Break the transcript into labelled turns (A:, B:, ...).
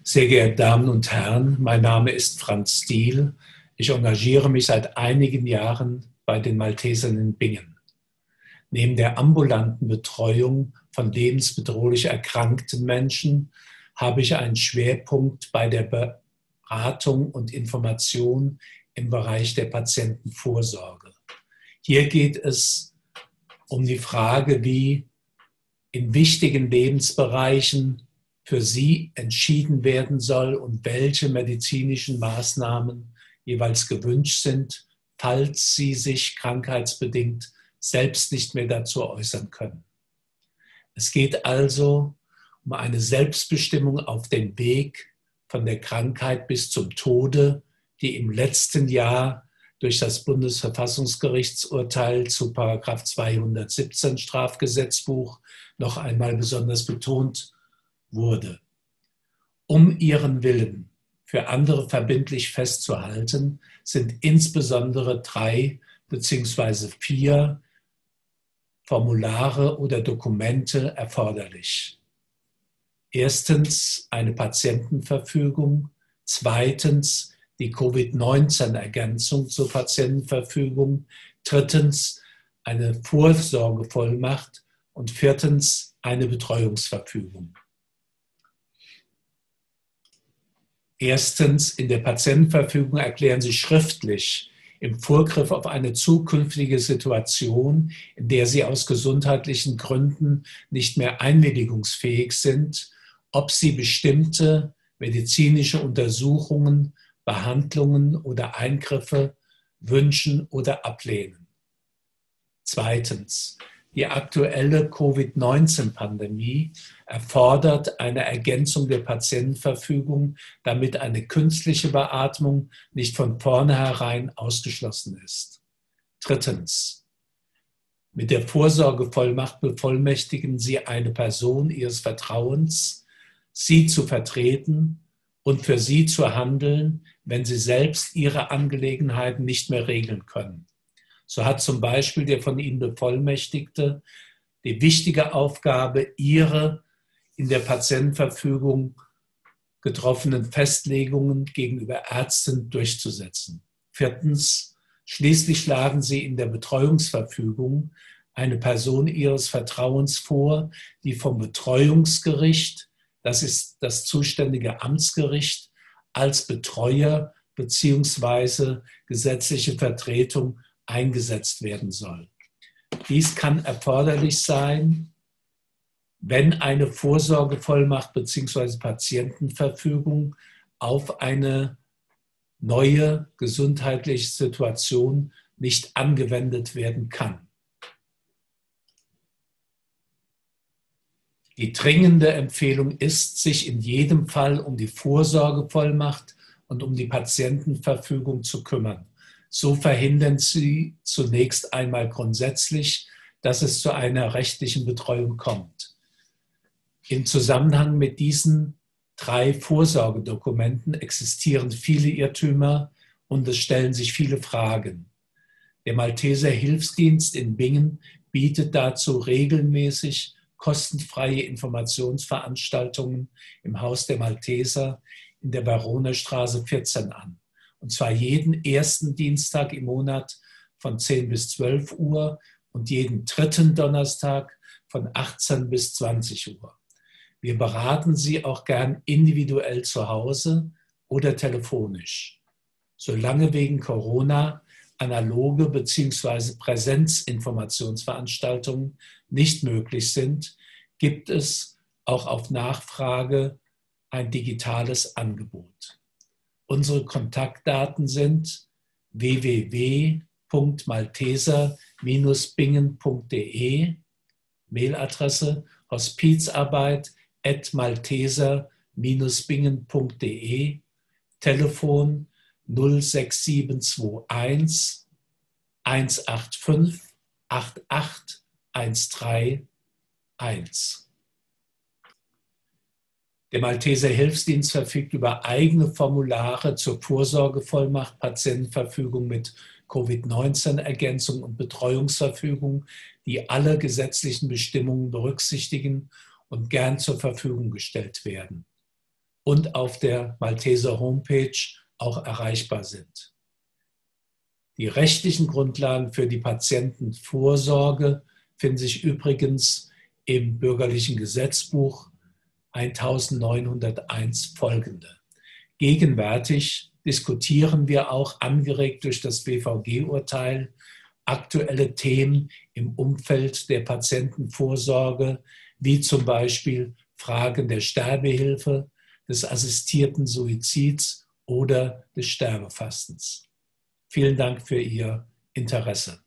A: Sehr geehrte Damen und Herren, mein Name ist Franz Stiel. Ich engagiere mich seit einigen Jahren bei den Maltesern in Bingen. Neben der ambulanten Betreuung von lebensbedrohlich erkrankten Menschen habe ich einen Schwerpunkt bei der Beratung und Information im Bereich der Patientenvorsorge. Hier geht es um die Frage, wie in wichtigen Lebensbereichen für Sie entschieden werden soll und welche medizinischen Maßnahmen jeweils gewünscht sind, falls Sie sich krankheitsbedingt selbst nicht mehr dazu äußern können. Es geht also um eine Selbstbestimmung auf dem Weg von der Krankheit bis zum Tode, die im letzten Jahr durch das Bundesverfassungsgerichtsurteil zu § 217 Strafgesetzbuch noch einmal besonders betont wurde. Um ihren Willen für andere verbindlich festzuhalten, sind insbesondere 3 bzw. 4 Formulare oder Dokumente erforderlich. Erstens eine Patientenverfügung, zweitens die Covid-19-Ergänzung zur Patientenverfügung, drittens eine Vorsorgevollmacht und viertens eine Betreuungsverfügung. Erstens, in der Patientenverfügung erklären Sie schriftlich im Vorgriff auf eine zukünftige Situation, in der Sie aus gesundheitlichen Gründen nicht mehr einwilligungsfähig sind, ob Sie bestimmte medizinische Untersuchungen, Behandlungen oder Eingriffe wünschen oder ablehnen. Zweitens, die aktuelle Covid-19-Pandemie erfordert eine Ergänzung der Patientenverfügung, damit eine künstliche Beatmung nicht von vornherein ausgeschlossen ist. Drittens, mit der Vorsorgevollmacht bevollmächtigen Sie eine Person Ihres Vertrauens, Sie zu vertreten und für Sie zu handeln, wenn Sie selbst Ihre Angelegenheiten nicht mehr regeln können. So hat zum Beispiel der von Ihnen Bevollmächtigte die wichtige Aufgabe, Ihre in der Patientenverfügung getroffenen Festlegungen gegenüber Ärzten durchzusetzen. Viertens, schließlich schlagen Sie in der Betreuungsverfügung eine Person Ihres Vertrauens vor, die vom Betreuungsgericht, das ist das zuständige Amtsgericht, als Betreuer bzw. gesetzliche Vertretung eingesetzt werden soll. Dies kann erforderlich sein, wenn eine Vorsorgevollmacht bzw. Patientenverfügung auf eine neue gesundheitliche Situation nicht angewendet werden kann. Die dringende Empfehlung ist, sich in jedem Fall um die Vorsorgevollmacht und um die Patientenverfügung zu kümmern. So verhindern Sie zunächst einmal grundsätzlich, dass es zu einer rechtlichen Betreuung kommt. Im Zusammenhang mit diesen 3 Vorsorgedokumenten existieren viele Irrtümer und es stellen sich viele Fragen. Der Malteser Hilfsdienst in Bingen bietet dazu regelmäßig kostenfreie Informationsveranstaltungen im Haus der Malteser in der Baroner Straße 14 an. Und zwar jeden ersten Dienstag im Monat von 10 bis 12 Uhr und jeden dritten Donnerstag von 18 bis 20 Uhr. Wir beraten Sie auch gern individuell zu Hause oder telefonisch. Solange wegen Corona analoge bzw. Präsenzinformationsveranstaltungen nicht möglich sind, gibt es auch auf Nachfrage ein digitales Angebot. Unsere Kontaktdaten sind www.malteser-bingen.de, Mailadresse hospizarbeit@malteser-bingen.de, Telefon 06721 185 88131. Der Malteser Hilfsdienst verfügt über eigene Formulare zur Vorsorgevollmacht, Patientenverfügung mit Covid-19-Ergänzung und Betreuungsverfügung, die alle gesetzlichen Bestimmungen berücksichtigen und gern zur Verfügung gestellt werden. und auf der Malteser Homepage auch erreichbar sind. Die rechtlichen Grundlagen für die Patientenvorsorge finden sich übrigens im Bürgerlichen Gesetzbuch 1901 folgende. Gegenwärtig diskutieren wir auch, angeregt durch das BVG-Urteil, aktuelle Themen im Umfeld der Patientenvorsorge, wie zum Beispiel Fragen der Sterbehilfe, des assistierten Suizids oder des Sterbefastens. Vielen Dank für Ihr Interesse.